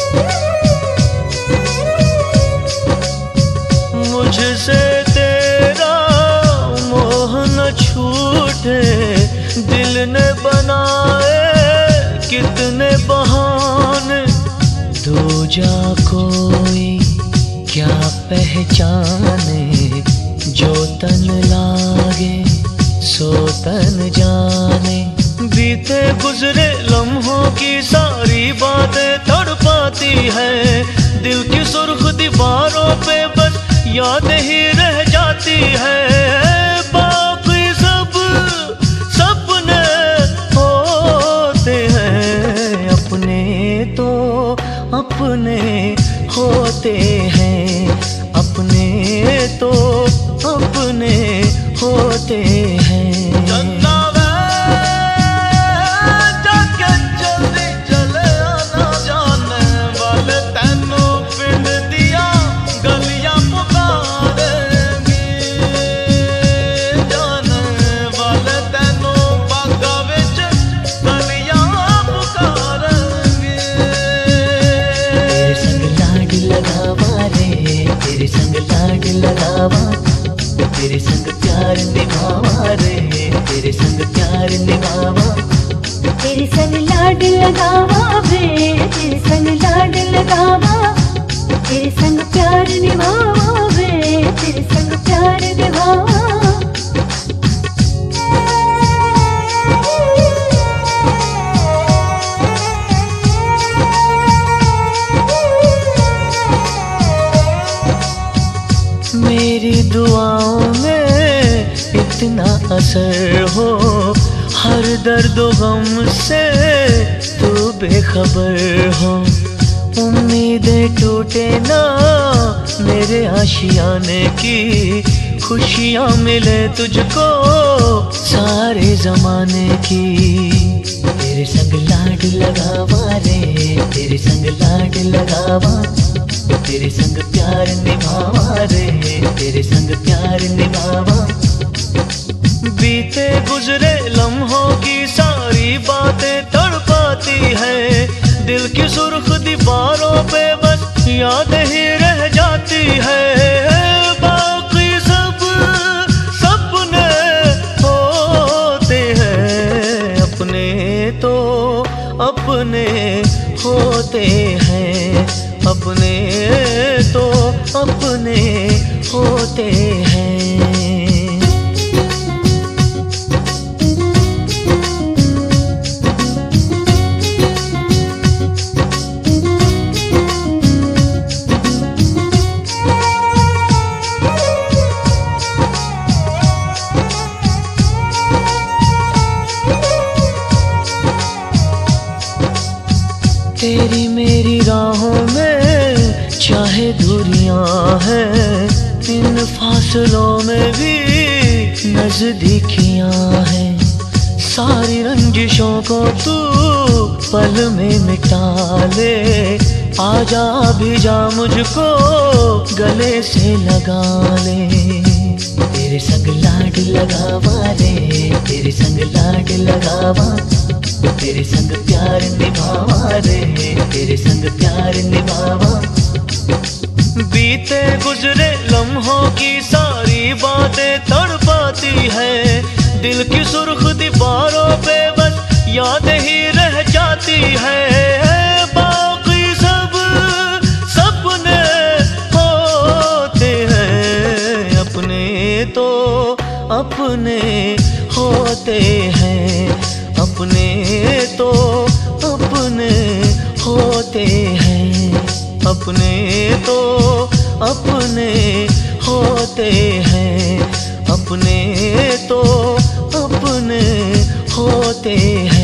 मुझसे तेरा मोह न छूटे, दिल ने बनाए कितने बहाने। दूजा कोई क्या पहचाने, जो तन लागे सो तन जाने। बीते गुजरे लम्हों की सारी बातें तड़पाती है, दिल की सुर्ख दीवारों पे बस याद ही रह जाती है। बाकी सब सपने होते हैं, अपने तो अपने होते हैं, अपने तो अपने होते हैं। तेरे संग प्यार निभावा रे, तेरे संग प्यार निभावा। तेरे संग लाड लगावा रे, तेरे संग लाड लगावा। तेरे संग प्यार निभावा रे, तेरे संग प्यार निभावा। मेरी दुआओं में इतना असर हो, हर दर्द गम से तू बेखबर हो। उम्मीदें टूटे ना मेरे आशियाने की, खुशियाँ मिले तुझको सारे जमाने की। तेरे संग लाड लगावा रे, तेरे संग लाड लगावा। तेरे संग प्यार निभावा रे, तेरे संग प्यार निभावा। बीते गुजरे लम्हों की सारी बातें तड़पाती है, दिल की सुर्ख दीवारों पे बस याद ही रह जाती है। बाकी सब सपने होते हैं, अपने तो अपने होते हैं, अपने तो अपने होते हैं। तेरी मेरी राहों में चाहे दूरियां हैं, इन फासलों में भी नजदीकियां हैं। सारी रंजिशों को तू पल में मिटा ले, आजा भी जा मुझको गले से लगा ले। तेरे संग लाड लगावा रे, तेरे संग लाड लगावा। तेरे संग प्यार निभावा रे, तेरे संग प्यार निभावा। बीते गुजरे लम्हों की सारी बातें तड़पाती है, दिल की सुर्ख दीवारों पे बस याद ही रह जाती है। बाकी सब सपने होते हैं, अपने तो अपने होते हैं, अपने तो अपने होते हैं, अपने तो अपने होते हैं, अपने तो अपने होते हैं।